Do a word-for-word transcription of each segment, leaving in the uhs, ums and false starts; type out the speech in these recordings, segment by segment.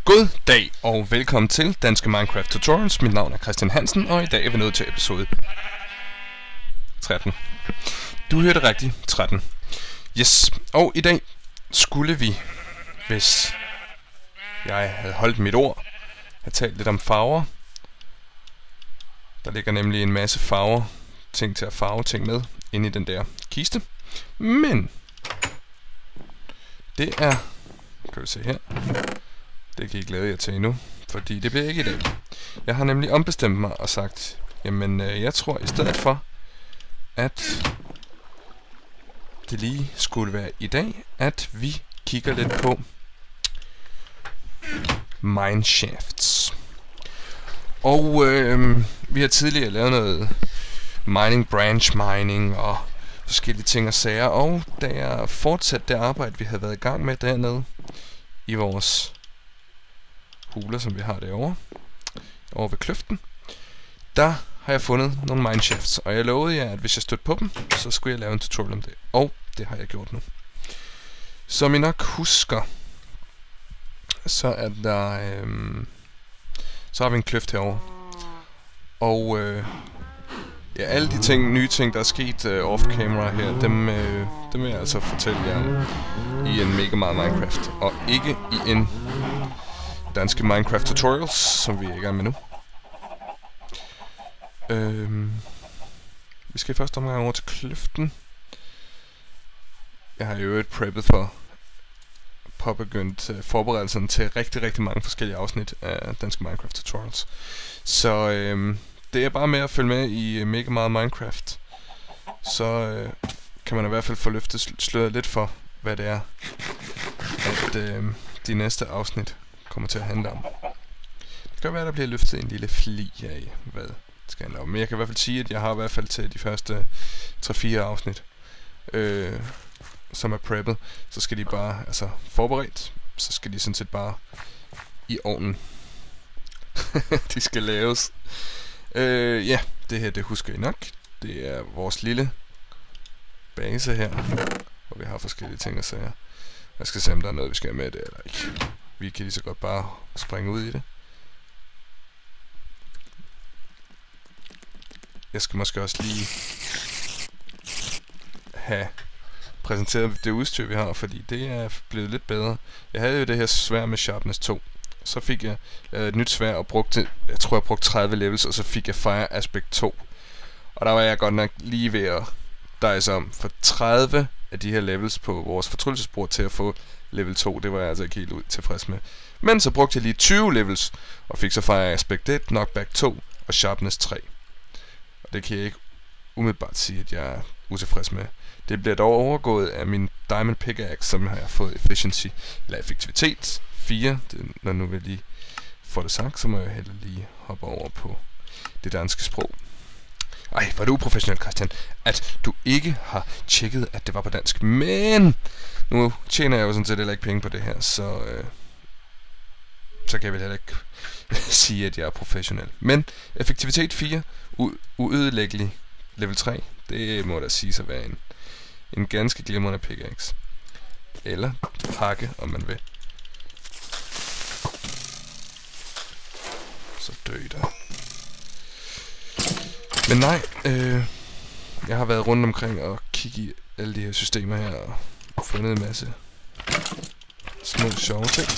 God dag og velkommen til Danske Minecraft Tutorials. Mit navn er Christian Hansen, og i dag er vi nået til episode tretten. Du hørte rigtigt, tretten. Yes, og i dag skulle vi, hvis jeg havde holdt mit ord, have talt lidt om farver. Der ligger nemlig en masse farver, ting til at farve ting med, inde i den der kiste. Men det er, kan vi se her, det kan I glæde jer til endnu, fordi det bliver ikke i dag. Jeg har nemlig ombestemt mig og sagt, jamen øh, jeg tror i stedet for, at det lige skulle være i dag, at vi kigger lidt på mineshafts. Og øh, vi har tidligere lavet noget mining, branch mining og forskellige ting og sager, og da jeg fortsatte det arbejde, vi havde været i gang med dernede i vores huler, som vi har derovre, over ved kløften, der har jeg fundet nogle mineshafts, og jeg lovede jer, at hvis jeg stødte på dem, så skulle jeg lave en tutorial om det, og det har jeg gjort nu. Som I nok husker, så er der øhm, så har vi en kløft herovre, og øh, ja, alle de ting, nye ting, der er sket øh, off-camera her, dem, øh, dem vil jeg altså fortælle jer om i en Mega Meget Minecraft, og ikke i en Danske Minecraft Tutorials, som vi er i gang med nu. Øhm, vi skal i første omgang over til kløften. Jeg har jo øvrigt preppet for påbegyndt uh, forberedelserne til rigtig, rigtig mange forskellige afsnit af Danske Minecraft Tutorials. Så øhm, det er bare med at følge med i uh, Mega Meget Minecraft. Så øh, kan man i hvert fald få løftet sløret lidt for, hvad det er, at øh, de næste afsnit kommer til at handle om. Det kan være, der bliver løftet en lille fli af, hvad skal handle om. Men jeg kan i hvert fald sige, at jeg har i hvert fald til de første tre fire afsnit, øh, som er preppet, så skal de bare, altså forberedt, så skal de sådan set bare i ovnen. De skal laves. Øh, ja, det her, det husker I nok. Det er vores lille base her, hvor vi har forskellige ting og sager. Jeg skal se, om der er noget, vi skal have med det eller ikke. Vi kan lige så godt bare springe ud i det. Jeg skal måske også lige have præsenteret det udstyr, vi har, fordi det er blevet lidt bedre. Jeg havde jo det her svær med Sharpness to. Så fik jeg øh, et nyt svær og brugte, jeg tror jeg brugte tredive levels, og så fik jeg Fire Aspect to. Og der var jeg godt nok lige ved at dice om for tredive af de her levels på vores fortryllelsesbord til at få level to. Det var jeg altså ikke helt ud tilfreds med. Men så brugte jeg lige tyve levels og fik så Fire Aspect et, Knockback to og Sharpness tre. Og det kan jeg ikke umiddelbart sige, at jeg er utilfreds med. Det bliver dog overgået af min Diamond Pickaxe, som har fået Efficiency, eller Effektivitet fire. Det, når nu vil lige få det sagt, så må jeg heller lige hoppe over på det danske sprog. Ej, hvor er det uprofessionelt, Christian, at du ikke har tjekket, at det var på dansk. Men nu tjener jeg jo sådan set heller ikke penge på det her, så øh, så kan jeg vel heller ikke sige, at jeg er professionel. Men effektivitet fire, u- uødelæggelig level tre, det må da sige at være en, en ganske glimrende pickaxe. Eller pakke, om man vil. Så dø der. Men nej, øh, jeg har været rundt omkring og kigge i alle de her systemer her og fundet en masse små sjove ting.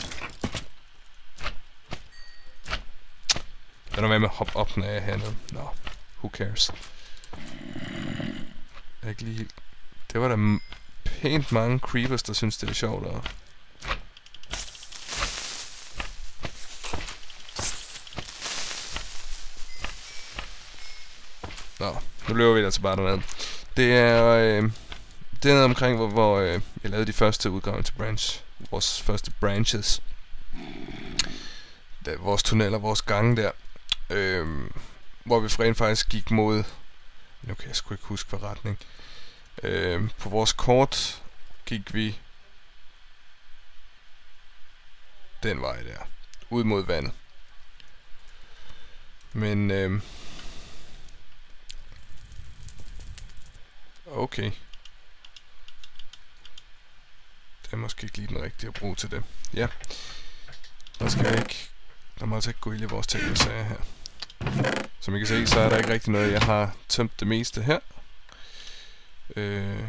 Lad nu være med at hoppe op, når jeg er hernede. Nå, no, who cares. Jeg er ikke lige helt... Det var da pænt mange creepers, der synes det er sjovt at... Nå, nu løber vi der til bare dernede. Det er... Øh, det er noget omkring, hvor, hvor øh, jeg lavede de første udgravninger til branch. Vores første branches. Der, vores tunneller, vores gange der. Øh, hvor vi rent faktisk gik mod... Nu kan jeg sgu ikke huske hvad retning. Øh, på vores kort gik vi den vej der. Ud mod vandet. Men... Øh, okay. Det er måske ikke lige den rigtige at bruge til det. Ja. Der skal ikke... Der må altså ikke gå ild i vores ting, sager her. Som I kan se, så er der ikke rigtig noget. Jeg har tømt det meste her. Øh...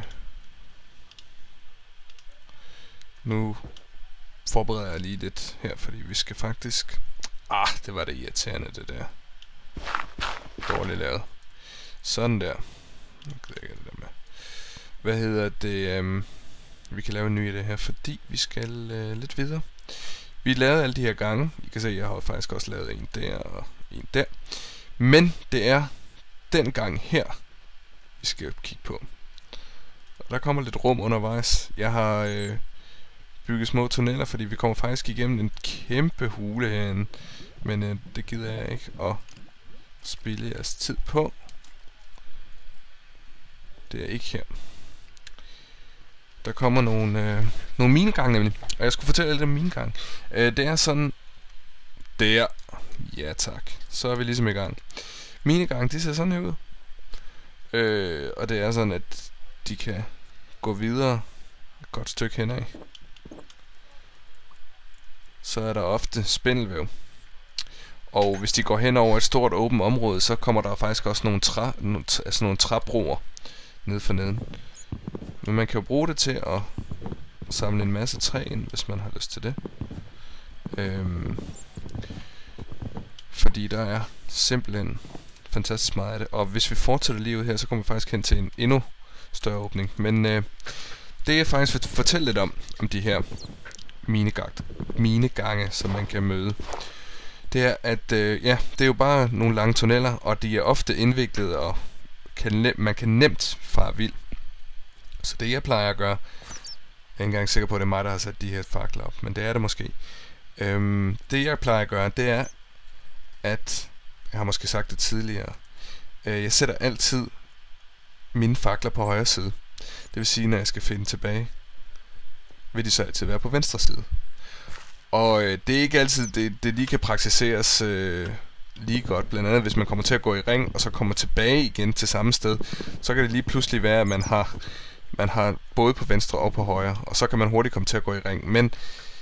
Nu forbereder jeg lige lidt her, fordi vi skal faktisk... Ah, det var det irriterende, det der. Dårligt lavet. Sådan der. Nu kan jeg ikke det der med. Hvad hedder det? Um, vi kan lave en ny i det her, fordi vi skal uh, lidt videre. Vi lavede alle de her gange. I kan se, jeg har faktisk også lavet en der og en der. Men det er den gang her, vi skal kigge på. Og der kommer lidt rum undervejs. Jeg har øh, bygget små tunneller, fordi vi kommer faktisk igennem en kæmpe hule herinde. Men øh, det gider jeg ikke at spille jeres tid på. Det er ikke her. Der kommer nogle, øh, nogle minegange nemlig. Og jeg skulle fortælle lidt om minegang. Øh, det er sådan... Der. Ja tak. Så er vi ligesom i gang. Minegang, de ser sådan her ud. Øh, og det er sådan, at de kan gå videre et godt stykke henad. Så er der ofte spindelvæv. Og hvis de går hen over et stort åbent område, så kommer der faktisk også nogle, træ, nogle, altså nogle træbroer ned for neden. Men man kan jo bruge det til at samle en masse træ ind, hvis man har lyst til det. Øhm, fordi der er simpelthen fantastisk meget af det. Og hvis vi fortsætter lige ud her, så kommer vi faktisk hen til en endnu større åbning. Men øh, det jeg faktisk vil fortælle lidt om, om de her minegange, som man kan møde, det er, at øh, ja, det er jo bare nogle lange tunneller, og de er ofte indviklede, og kan man kan nemt fare vild. Så det jeg plejer at gøre, jeg er ikke engang sikker på, at det er mig, der har sat de her fakler op, men det er det måske. Øhm, det jeg plejer at gøre, det er, at, jeg har måske sagt det tidligere, øh, jeg sætter altid mine fakler på højre side. Det vil sige, når jeg skal finde tilbage, vil de så altid være på venstre side. Og øh, det er ikke altid, det, det lige kan praktiseres øh, lige godt. Blandt andet, hvis man kommer til at gå i ring, og så kommer tilbage igen til samme sted, så kan det lige pludselig være, at man har, man har både på venstre og på højre, og så kan man hurtigt komme til at gå i ring. Men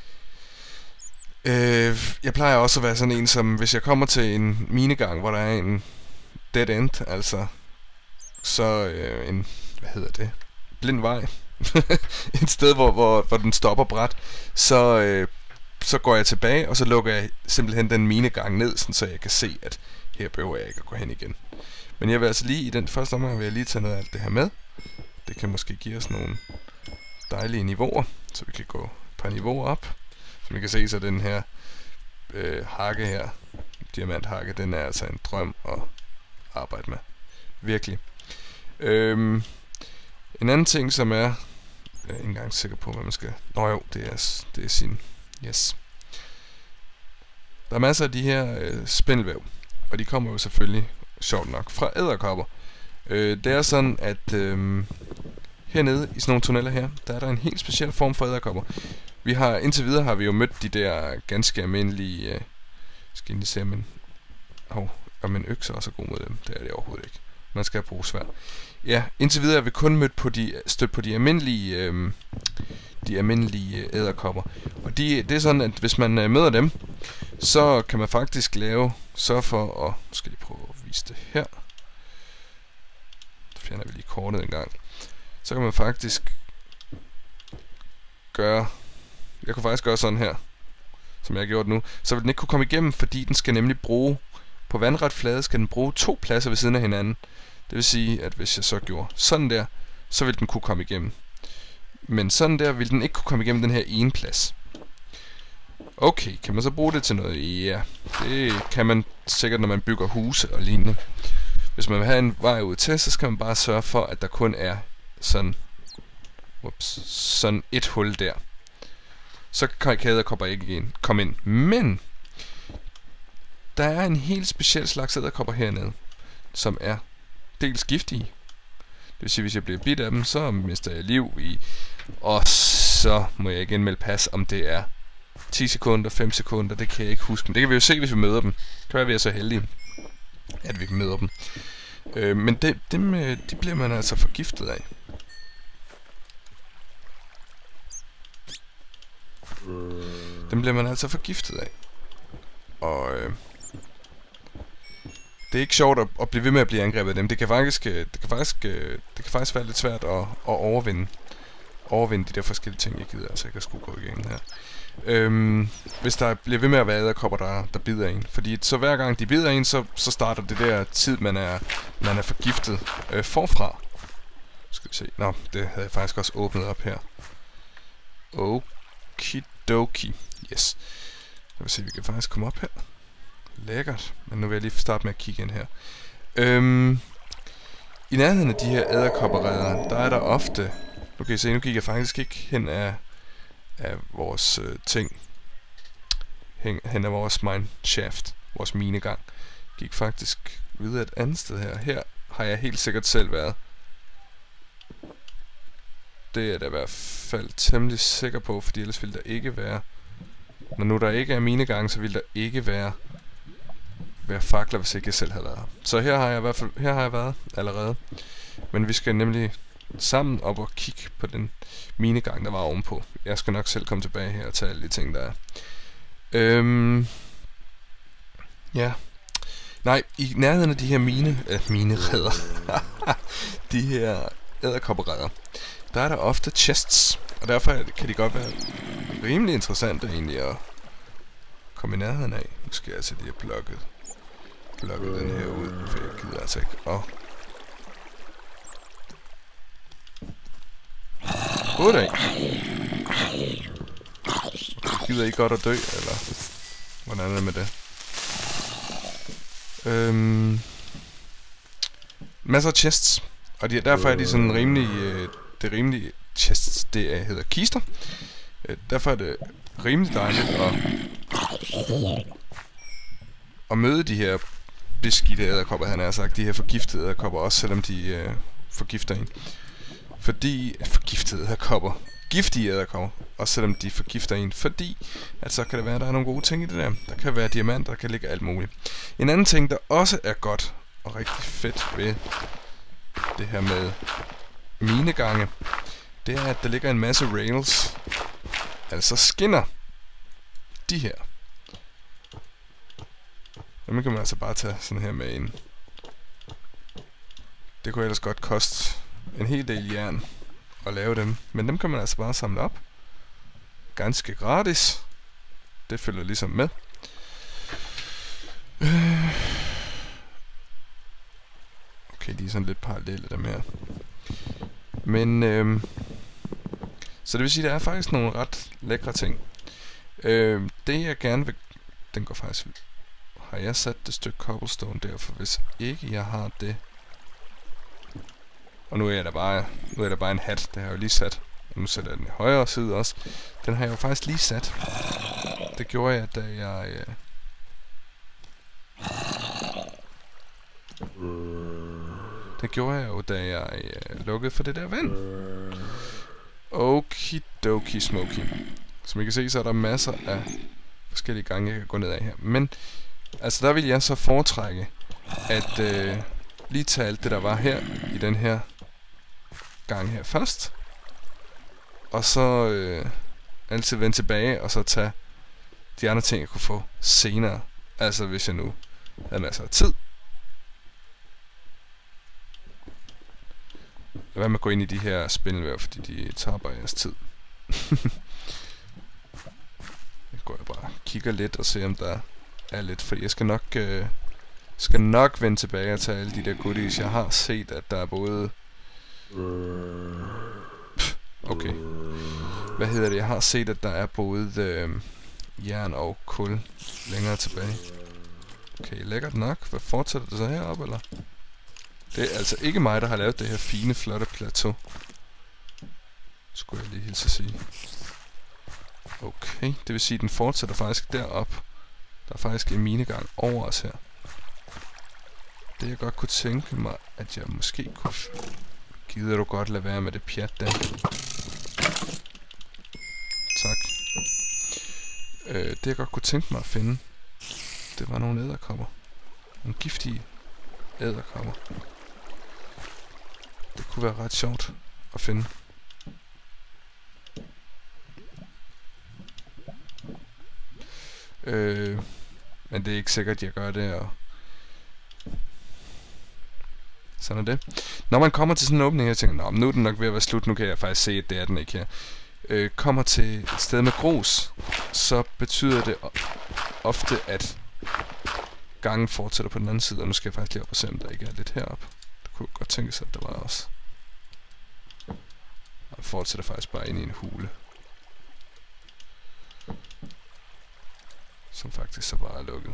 øh, jeg plejer også at være sådan en, som hvis jeg kommer til en minegang, hvor der er en dead end, altså så øh, en, hvad hedder det, blind vej, et sted, hvor, hvor, hvor den stopper brat, så... Øh, så går jeg tilbage, og så lukker jeg simpelthen den minegang ned, sådan, så jeg kan se, at her behøver jeg ikke at gå hen igen. Men jeg vil altså lige, i den første omgang, vil jeg lige tage noget af alt det her med. Det kan måske give os nogle dejlige niveauer, så vi kan gå et par niveauer op. Som I kan se, så den her øh, hakke her, diamanthakke, den er altså en drøm at arbejde med. Virkelig. Øhm, en anden ting, som er, jeg er ikke engang sikker på, hvad man skal... Nå jo, det er, det er sin... Yes. Der er masser af de her øh, spindelvæv, og de kommer jo selvfølgelig, sjovt nok, fra edderkopper. Øh, det er sådan, at øh, hernede i sådan nogle tunneller her, der er der en helt speciel form for edderkopper. Vi har, indtil videre har vi jo mødt de der ganske almindelige... Øh, skal jeg lige se, men... Hov, og min økse er også god mod dem. Det er det overhovedet ikke. Man skal bruge sværd. Ja, indtil videre har vi kun mødt på de, stødt på de almindelige... Øh, de almindelige edderkopper. Og de, det er sådan, at hvis man øh, møder dem, så kan man faktisk lave, sørge for at, nu skal jeg prøve at vise det her. Så fjerner vi lige kortet en gang. Så kan man faktisk gøre, jeg kunne faktisk gøre sådan her, som jeg har gjort nu. Så vil den ikke kunne komme igennem, fordi den skal nemlig bruge, på vandret flade skal den bruge to pladser ved siden af hinanden. Det vil sige, at hvis jeg så gjorde sådan der, så vil den kunne komme igennem. Men sådan der vil den ikke kunne komme igennem den her ene plads. Okay, kan man så bruge det til noget? Ja, det kan man sikkert, når man bygger huse og lignende. Hvis man vil have en vej ud til, så skal man bare sørge for, at der kun er sådan, ups, sådan et hul der. Så kan edderkopper ikke ind, komme ind. Men der er en helt speciel slags edderkopper hernede, som er dels giftige. Det vil sige, hvis jeg bliver bidt af dem, så mister jeg liv i. Og så må jeg igen melde pas, om det er ti sekunder, fem sekunder, det kan jeg ikke huske. Men det kan vi jo se, hvis vi møder dem. Det kan være, vi er så heldige, at vi møder dem. Øh, men det, dem, de bliver man altså forgiftet af. dem bliver man altså forgiftet af. Og øh, det er ikke sjovt at, at blive ved med at blive angrebet af dem. Det kan faktisk, det kan faktisk, det kan faktisk være lidt svært at, at overvinde, overvinde de der forskellige ting. Jeg gider altså ikke at skulle gå igennem her. Øhm, hvis der bliver ved med at være edderkopper, der, der bider en. Fordi så hver gang de bider en, så, så starter det der tid, man er, man er forgiftet øh, forfra. Skal vi se. Nå, det havde jeg faktisk også åbnet op her. Okidoki. Yes. Lad os se, vi kan faktisk komme op her. Lækkert. Men nu vil jeg lige starte med at kigge ind her. Øhm, I nærheden af de her edderkoppereder, der er der ofte... Nu kan I se, nu gik jeg faktisk ikke hen af, af vores øh, ting. Hen, hen af vores mineshaft. Vores minegang. Gik faktisk videre et andet sted her. Her har jeg helt sikkert selv været. Det er da i hvert fald temmelig sikker på, fordi ellers ville der ikke være... Når nu der ikke er minegang, så vil der ikke være... være fakler, hvis ikke jeg selv havde været her. Så her har jeg i hvert fald her har jeg været allerede. Men vi skal nemlig sammen op og kigge på den minegang, der var ovenpå. Jeg skal nok selv komme tilbage her og tage alle de ting, der er. Øhm, ja. Nej, i nærheden af de her mine... Øh, mineredder. de her edderkoppereder. Der er der ofte chests. Og derfor kan de godt være rimelig interessante egentlig at komme i nærheden af. Nu skal jeg altså lige have plukket, plukket den her ud, for jeg gider altså ikke. Og goddag. Gider I godt at dø, eller hvordan er det med det? Øhm, masser af chests. Og de, derfor er de sådan rimelig... Øh, det rimelige chests, det er, hedder kister. Øh, derfor er det rimelig dejligt at, at møde de her beskidte edderkopper, han har sagt. De her forgiftede edderkopper, også selvom de øh, forgifter en. Fordi... Forgiftede edderkopper. Giftige edderkopper. Også selvom de forgifter en. Fordi, at så kan det være, at der er nogle gode ting i det der. Der kan være diamanter, der kan ligge alt muligt. En anden ting, der også er godt og rigtig fedt ved det her med minegange, det er, at der ligger en masse rails, altså skinner, de her. Dem kan man altså bare tage sådan her med en. Det kunne ellers godt koste en hel del jern at lave dem, men dem kan man altså bare samle op. Ganske gratis. Det følger ligesom med. Okay, de er sådan lidt parallelle dem her. Men, øhm, så det vil sige, at der er faktisk nogle ret lækre ting. Øhm, det jeg gerne vil... Den går faktisk... Har jeg sat det stykke cobblestone der? For hvis ikke jeg har det... Og nu er jeg da bare... Nu er der bare en hat. Det har jeg jo lige sat. Og nu sætter jeg den i højre side også. Den har jeg jo faktisk lige sat. Det gjorde jeg, da jeg... Øh, Det gjorde jeg jo, da jeg øh, lukkede for det der vand. Okidoki smoky. Som I kan se, så er der masser af forskellige gange, jeg kan gå ned af her. Men, altså der vil jeg så foretrække, at øh, lige tage alt det, der var her, i den her gang her først. Og så øh, altid vende tilbage, og så tage de andre ting, jeg kunne få senere. Altså hvis jeg nu havde masser af tid. Lad være med at gå ind i de her spindelvæv, fordi de tager bare jeres tid. Jeg går jeg bare og kigger lidt og ser, om der er lidt, fordi jeg skal nok, øh, skal nok vende tilbage og tage alle de der goodies. Jeg har set, at der er både... Pff, okay. Hvad hedder det? Jeg har set, at der er både øh, jern og kul længere tilbage. Okay, lækkert nok. Hvad fortsætter det så heroppe, eller? Det er altså ikke mig, der har lavet det her fine, flotte plateau. Skulle jeg lige hilse at sige. Okay, det vil sige, at den fortsætter faktisk derop. Der er faktisk en minegang over os her. Det jeg godt kunne tænke mig, at jeg måske kunne... Gider du godt lade være med det pjat der? Tak. Øh, det jeg godt kunne tænke mig at finde, det var nogle edderkopper. Nogle giftige edderkopper. Det kunne være ret sjovt at finde. Øh, men det er ikke sikkert, at jeg gør det, og sådan er det. Når man kommer til sådan en åbning, jeg tænker, nå, nu er den nok ved at være slut, nu kan jeg faktisk se, at det er den ikke her. Øh, kommer til et sted med grus, så betyder det ofte, at gangen fortsætter på den anden side, og nu skal jeg faktisk lige op og se, om der ikke er lidt heroppe. Det kunne godt tænke sig, at der var også. Og fortsætter faktisk bare ind i en hule, som faktisk så bare er lukket.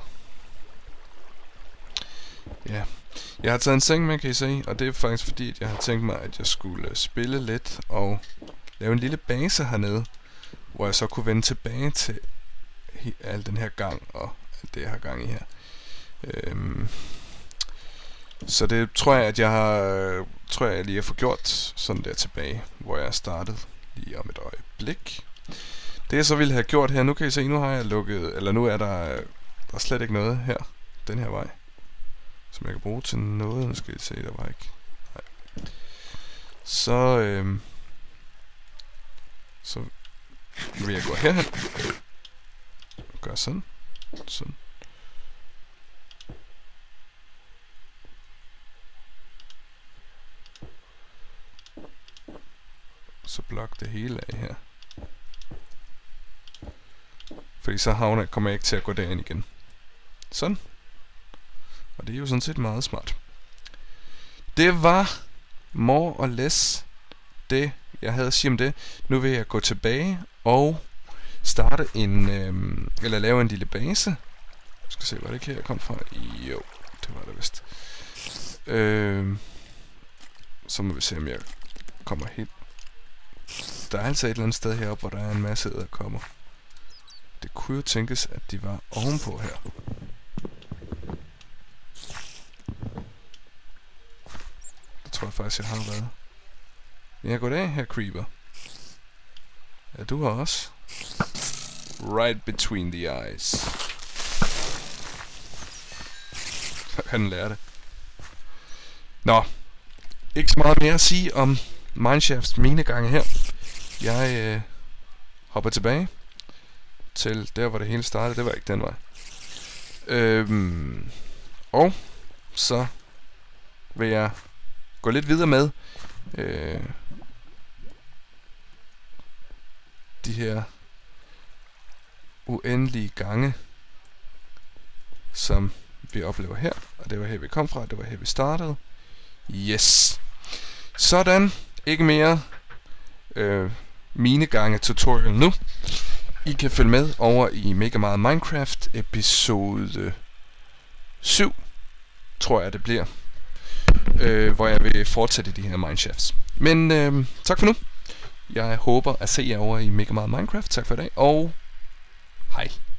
Ja, jeg har taget en seng med, kan I se, og det er faktisk fordi, at jeg har tænkt mig, at jeg skulle spille lidt og lave en lille base hernede, hvor jeg så kunne vende tilbage til al den her gang og alt det, jeg har gang i her. Øhm, så det tror jeg, at jeg har, tror jeg lige har fået gjort sådan der tilbage, hvor jeg startede lige om et øjeblik. Det jeg så ville have gjort her, nu kan I se, nu har jeg lukket, eller nu er der, der er slet ikke noget her, den her vej, som jeg kan bruge til noget. Nu skal I se, der var ikke. Nej. Så, øhm, så vil jeg gå herhen. Gør sådan. Sådan. Så blok det hele af her. Fordi så havner, kommer jeg ikke til at gå derind igen. Sådan. Og det er jo sådan set meget smart. Det var more or less det, jeg havde at sige om det. Nu vil jeg gå tilbage og starte en, øhm, eller lave en lille base. Jeg skal se, var det ikke her, jeg kom fra? Jo, det var det vist. Øhm, så må vi se, om jeg kommer helt. Der er altså et eller andet sted heroppe, hvor der er en masse edderkopper. Det kunne jo tænkes, at de var ovenpå her. Det tror jeg faktisk, jeg har været. Ja, goddag, her creeper. Ja, du har også. Right between the eyes. Så kan den lære det. Nå. Ikke så meget mere at sige om Mineshafts minegange her. Jeg øh, hopper tilbage til der, hvor det hele startede. Det var ikke den vej. Øhm, og så vil jeg gå lidt videre med øh, de her uendelige gange, som vi oplever her. Og det var her, vi kom fra. Det var her, vi startede. Yes. Sådan. Ikke mere øh, minegange tutorial nu. I kan følge med over i Mega Meget Minecraft episode syv, tror jeg det bliver, øh, hvor jeg vil fortsætte de her mineshafts. Men øh, tak for nu. Jeg håber at se jer over i Mega Meget Minecraft. Tak for i dag, og hej.